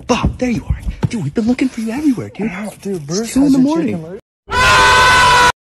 Bob, there you are. Dude, we've been looking for you everywhere, dude. Dude, Bruce 2 in has the your morning. chicken leg.